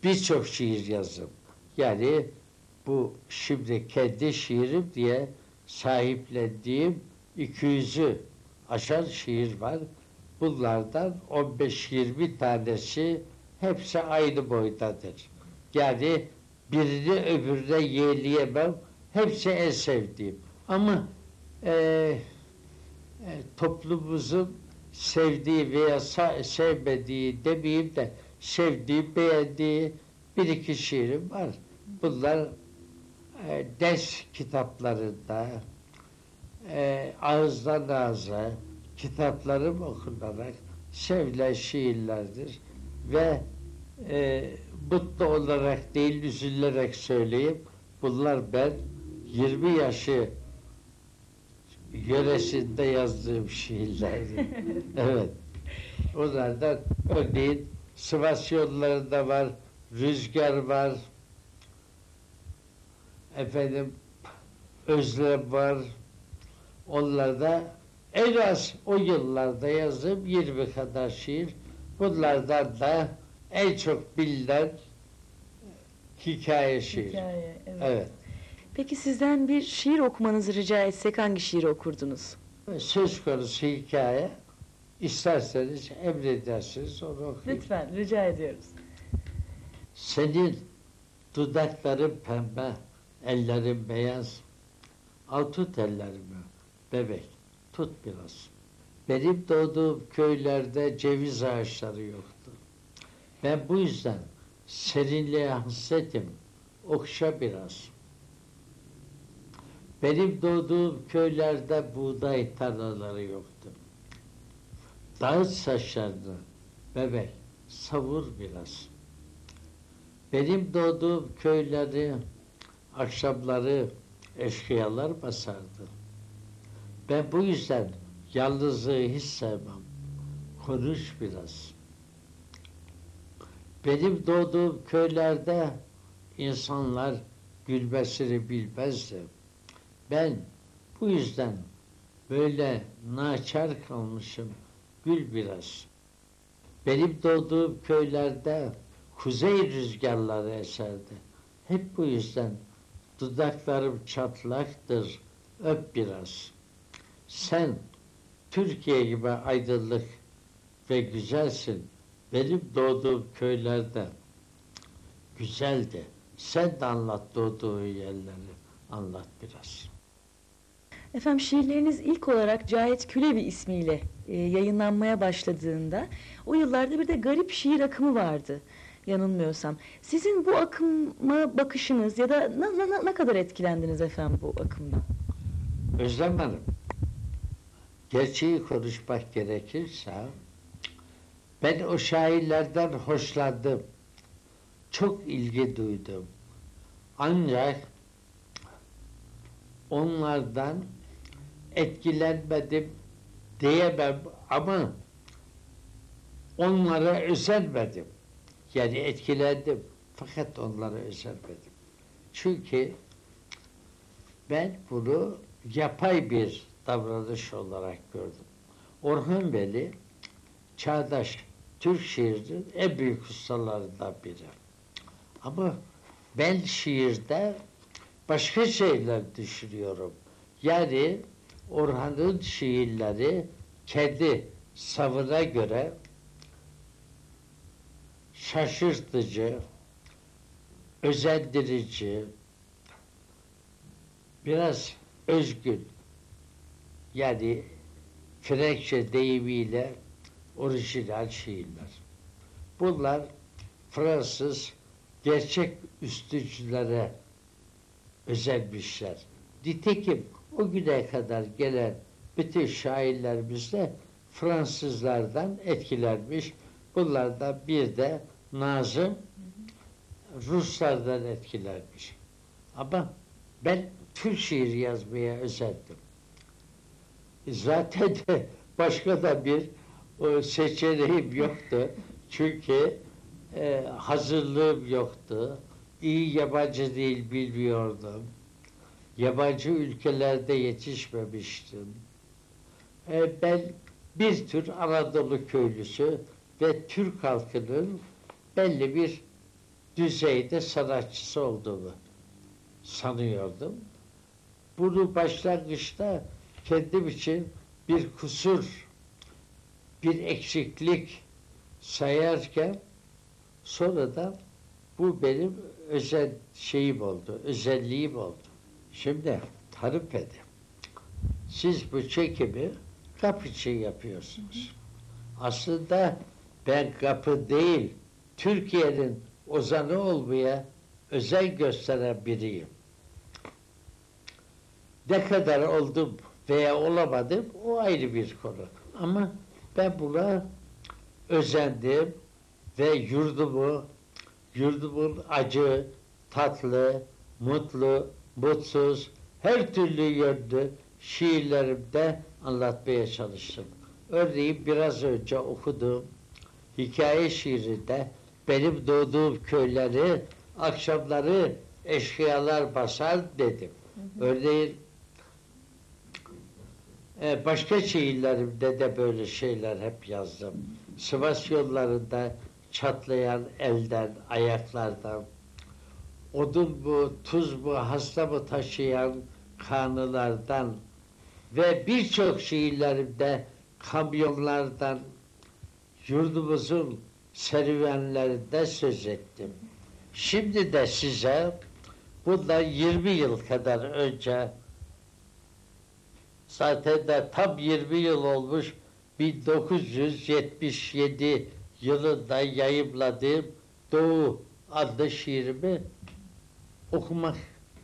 birçok şiir yazdım. Yani bu şimdi kendi şiirim diye sahiplendiğim 200'ü aşan şiir var. Bunlardan 15-20 tanesi hepsi aynı boydadır. Yani birini öbürüne yeğleyemem. Hepsi en sevdiğim. Ama toplumumuzun sevdiği veya sevmediği demeyeyim de sevdiği, beğendiği bir iki şiirim var. Bunlar ders kitaplarında, ağızdan ağza kitaplarım okunarak sevilen şiirlerdir. Ve mutlu olarak değil, üzülerek söyleyeyim. Bunlar ben 20 yaşı yöresinde yazdığım şiirlerdi. Evet. Onlardan örneğin Sivas yollarında var, Rüzgar var, efendim Özlem var. Onlarda en az o yıllarda yazdığım 20 kadar şiir. Bunlardan da en çok bilinen hikaye şiir. Hikaye, evet. Evet. Peki sizden bir şiir okumanızı rica etsek hangi şiiri okurdunuz? Söz konusu hikaye, isterseniz emredersiniz onu okuyayım. Lütfen, rica ediyoruz. Senin dudakların pembe, ellerin beyaz. Al tut ellerimi, bebek, tut biraz. Benim doğduğum köylerde ceviz ağaçları yoktu. Ben bu yüzden serinliğe hasretim, okşa biraz. Benim doğduğum köylerde buğday tarlaları yoktu. Dağıt saçlarını, bebek, savur biraz. Benim doğduğum köyleri, akşamları eşkıyalar basardı. Ben bu yüzden yalnızlığı hiç sevmem. Konuş biraz. Benim doğduğum köylerde insanlar gülmesini bilmezdi. Ben bu yüzden böyle naçar kalmışım. Gül biraz. Benim doğduğum köylerde kuzey rüzgarları eserdi. Hep bu yüzden dudaklarım çatlaktır. Öp biraz. Sen Türkiye gibi aydınlık ve güzelsin. Benim doğduğum köylerde güzeldi. Sen de anlat doğduğun yerleri. Anlat biraz. Efendim şiirleriniz ilk olarak Cahit Külevi ismiyle yayınlanmaya başladığında o yıllarda bir de garip şiir akımı vardı yanılmıyorsam. Sizin bu akıma bakışınız ya da ne kadar etkilendiniz efendim bu akımdan? Özlem Hanım, gerçeği konuşmak gerekirse ben o şairlerden hoşlandım. Çok ilgi duydum. Ancak onlardan etkilenmedim diyemem ama onlara özenmedim. Yani etkilendim fakat onlara özenmedim. Çünkü ben bunu yapay bir davranış olarak gördüm. Orhan Veli çağdaş Türk şiirinin en büyük ustalarından biri. Ama ben şiirde başka şeyler düşünüyorum. Yani Orhan'ın şiirleri kendi savına göre şaşırtıcı, özendirici, biraz özgün, yani Frenkçe deyimiyle orijinal şiirler. Bunlar Fransız gerçek üstücülere özenmişler. Nitekim o güne kadar gelen bütün şairlerimiz de Fransızlardan etkilenmiş. Bunlardan bir de Nazım Ruslardan etkilenmiş. Ama ben Türk şiiri yazmaya özendim. Zaten de başka da bir seçeneğim yoktu. Çünkü hazırlığım yoktu. İyi yabancı dil bilmiyordum. Yabancı ülkelerde yetişmemiştim. Ben bir tür Anadolu köylüsü ve Türk halkının belli bir düzeyde sanatçısı olduğumu sanıyordum. Bunu başlangıçta kendim için bir kusur, bir eksiklik sayarken sonradan bu benim özel şeyim oldu, özelliğim oldu. Şimdi Hanım Bey, siz bu çekimi GAP için yapıyorsunuz. Aslında ben GAP'ı değil, Türkiye'nin ozanı olmaya özen gösteren biriyim. Ne kadar oldum veya olamadım o ayrı bir konu. Ama ben buna özendim ve yurdumun acı, tatlı, mutlu, mutsuz, her türlü yönlü şiirlerimde anlatmaya çalıştım. Örneğin biraz önce okuduğum hikaye şiirinde benim doğduğum köyleri akşamları eşkıyalar basar dedim. Örneğin başka şiirlerimde de böyle şeyler hep yazdım. Sivas yollarında çatlayan elden, ayaklardan, odun mu, tuz mu, hasta mı taşıyan kanılardan ve birçok şiirlerimde kamyonlardan, yurdumuzun serüvenlerinde söz ettim. Şimdi de size bundan 20 yıl kadar önce, zaten de tam 20 yıl olmuş, 1977 yılında yayımladığım Doğu adlı şiirimi okumak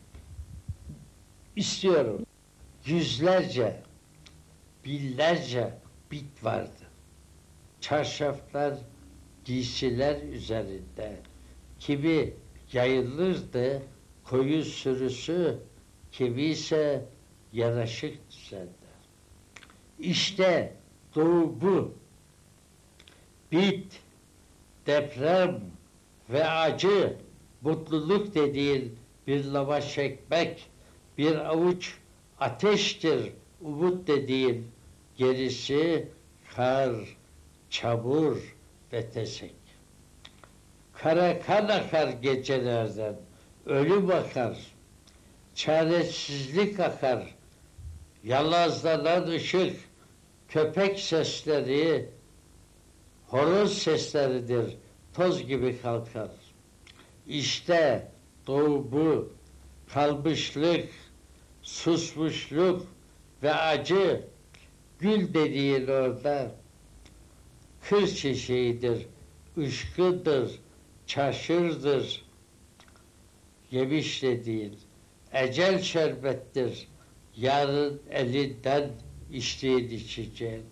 istiyorum. Yüzlerce, binlerce bit vardı. Çarşaflar, giysiler üzerinde. Kimi yayılırdı, koyu sürüsü, kimi ise yaraşık düzende. İşte Doğu bu. Bit, deprem ve acı, mutluluk dediğin bir lavaş ekmek, bir avuç ateştir, umut dediğin gerisi kar, çamur ve tesek. Kara kan akar gecelerden, ölüm akar, çaresizlik akar, yalazlanan ışık, köpek sesleri, horoz sesleridir, toz gibi kalkar. İşte Doğu bu, kalmışlık, susmuşluk ve acı, gül dediğin orada, kır çiçeğidir, ışkıdır, çaşırdır, yemiş dediğin, ecel şerbettir, yarın elinden içtiğin içeceğin.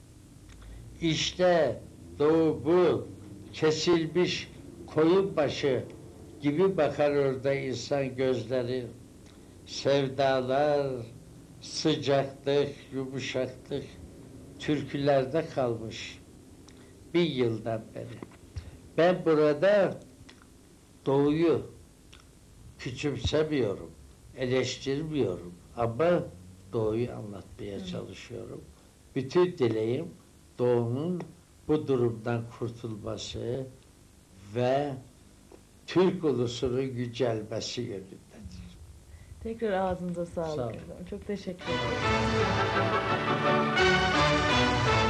İşte Doğu bu, kesilmiş koyun başı gibi bakar orada insan gözleri. Sevdalar, sıcaklık, yumuşaklık türkülerde kalmış 1000 yıldan beri. Ben burada Doğu'yu küçümsemiyorum, eleştirmiyorum ama Doğu'yu anlatmaya çalışıyorum. Bütün dileğim Doğu'nun bu durumdan kurtulması ve Türk ulusunun yücelmesi yönündedir. Tekrar ağzınıza sağlık. Sağ olun. Efendim. Çok teşekkür ederim.